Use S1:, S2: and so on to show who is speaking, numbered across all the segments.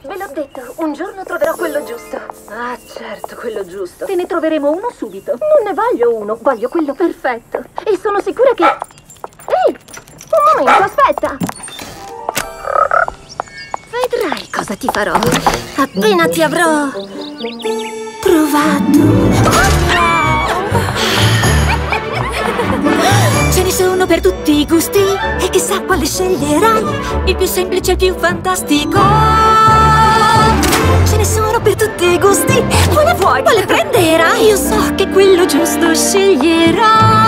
S1: Ve l'ho detto, un giorno troverò quello giusto.
S2: Ah, certo, quello giusto.
S1: Te ne troveremo uno subito. Non ne voglio uno, voglio quello perfetto. E sono sicura che... Ehi, un momento, aspetta. Vedrai cosa ti farò. Appena ti avrò... provato.
S3: Ce ne sono per tutti i gusti e chissà quale sceglierai. Il più semplice, il più fantastico. Ce ne sono per tutti i gusti. Quale vuoi? Quale prenderai? Io so che quello giusto sceglierò.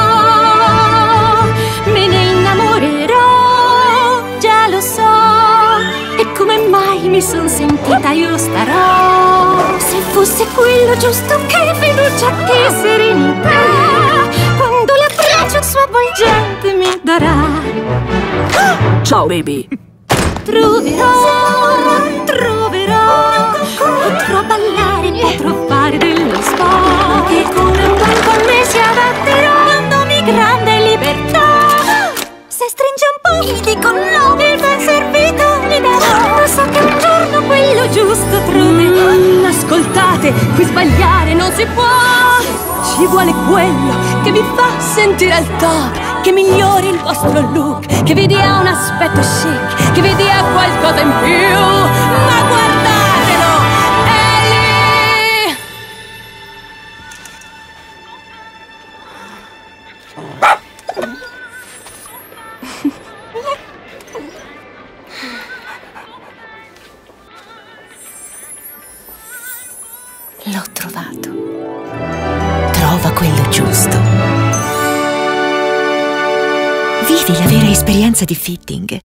S3: Me ne innamorerò, già lo so. E come mai mi son sentita io starò. Se fosse quello giusto, che fiducia, che serenità. Quando l'abbraccio suo avvolgente mi darà.
S2: Ciao, baby.
S3: Potrò ballare, potrò fare dello sport. E come un buon con me si adatterà, dandomi grande libertà. Se stringe un po' mi dico no, il ben servito mi darò. Ma so che un giorno quello giusto troverò.
S2: Ascoltate, qui sbagliare non si può. Ci vuole quello che vi fa sentire al top, che migliori il vostro look, che vi dia un aspetto chic, che vi dia qualcosa in più. Ma guardatelo, è lì!
S3: L'ho trovato. Trova quello giusto. Vivi la vera esperienza di fitting.